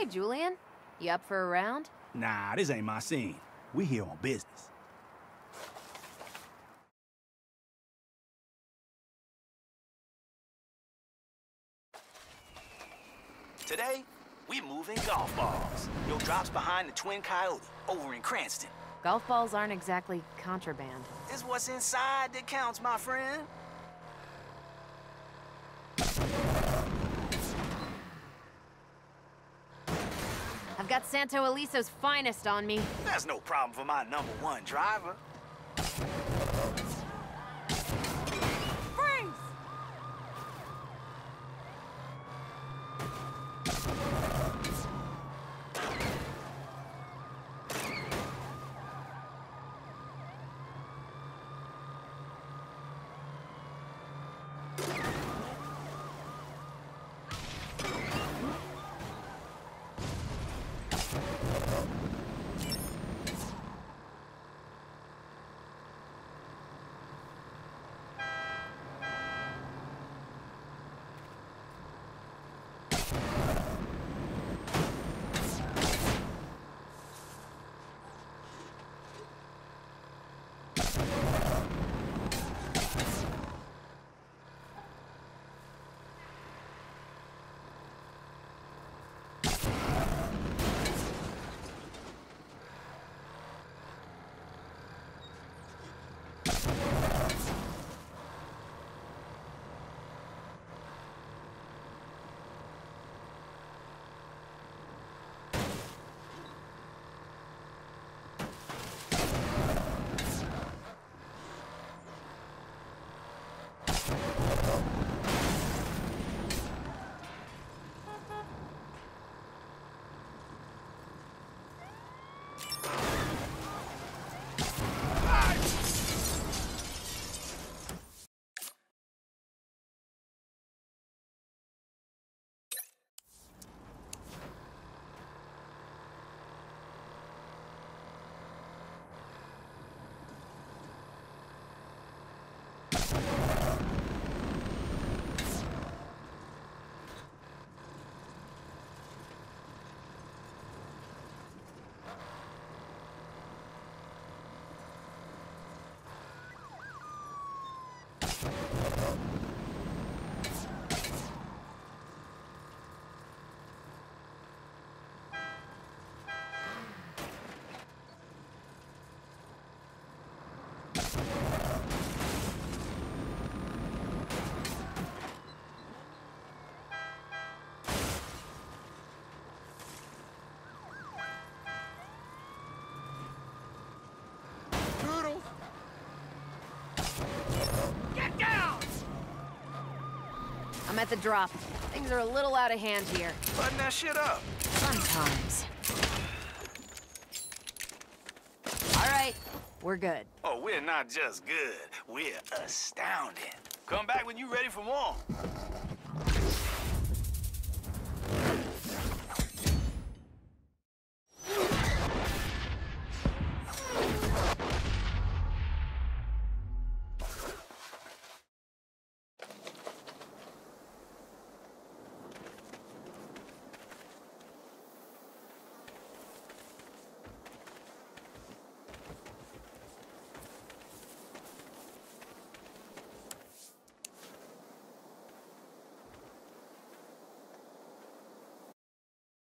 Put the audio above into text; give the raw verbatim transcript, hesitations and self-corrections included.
Hey, Julian. You up for a round? Nah, this ain't my scene. We here on business. Today, we moving golf balls. Your drop's behind the Twin Coyote, over in Cranston. Golf balls aren't exactly contraband. It's what's inside that counts, my friend. I've got Santo Eliso's finest on me. That's no problem for my number one driver. Freeze! I'm at the drop. Things are a little out of hand here. Button that shit up. Sometimes. All right, we're good. Oh, we're not just good. We're astounding. Come back when you're ready for more.